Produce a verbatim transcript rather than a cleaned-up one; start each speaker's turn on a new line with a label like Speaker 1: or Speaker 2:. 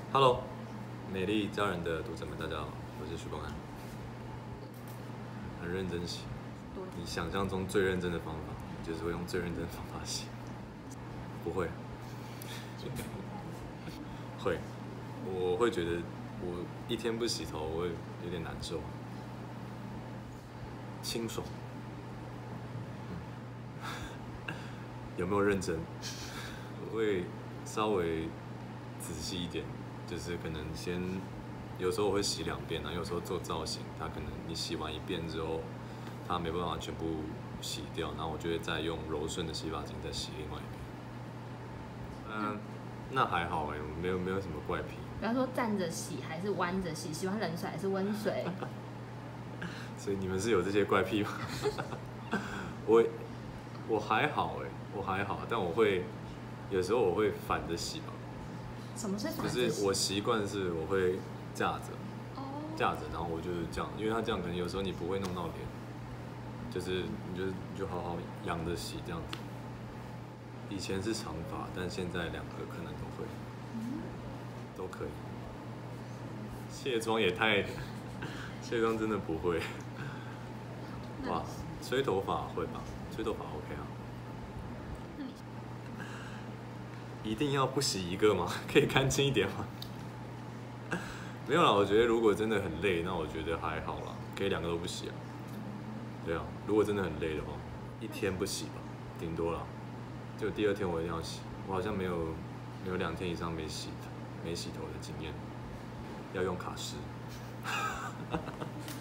Speaker 1: Hello， 美丽家人的读者们，大家好，我是许光汉。很认真洗，你想象中最认真的方法，就是会用最认真的方法洗。不会，会，我会觉得我一天不洗头，我会有点难受。清爽，嗯、有没有认真？我会稍微仔细一点，就是可能先，有时候我会洗两遍啊，有时候做造型，它可能你洗完一遍之后，它没办法全部洗掉，然后我就会再用柔顺的洗发精再洗另外一遍。嗯，那还好哎、欸，我没有没有什么怪癖。
Speaker 2: 比方说站着洗还是弯着洗，喜欢冷水还是温水？
Speaker 1: 所以你们是有这些怪癖吗？我我还好哎、欸，我还好，但我会有时候我会反着洗吧。
Speaker 2: 什么是反着
Speaker 1: 洗？就
Speaker 2: 洗？
Speaker 1: 是我习惯是我会架着，架着，然后我就是这样，因为它这样可能有时候你不会弄到脸，就是你就你就好好仰着洗这样子。以前是长发，但现在两个可能都会，都可以。卸妆也太，卸妆真的不会。哇，吹头发会吧？吹头发 OK 啊。一定要不洗一个吗？可以干净一点吗？没有啦，我觉得如果真的很累，那我觉得还好啦，可以两个都不洗啊。对啊，如果真的很累的话，一天不洗吧，顶多啦。就第二天我一定要洗，我好像没有没有两天以上没洗没洗头的经验，要用卡诗。